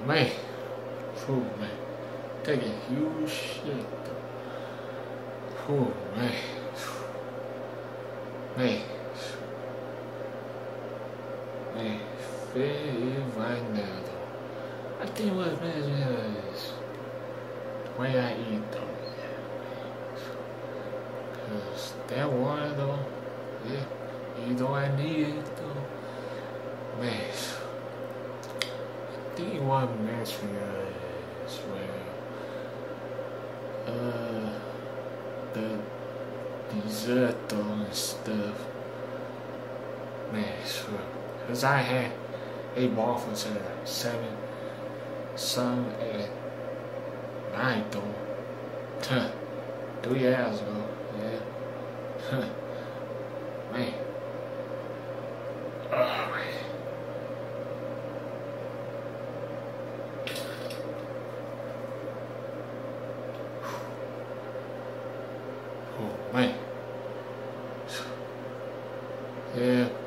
Man, oh man, taking huge shit though. Oh man, man, man, feel right now though. I think what man is the way I eat though. Cause that water though, yeah, even though I need it though, man. I think one match for is where the dessert though and stuff, man. Sure. Cause I had a waffles at like 7, some at 9 though. 3 hours ago, yeah. Man. Oh man. Oh man. Yeah.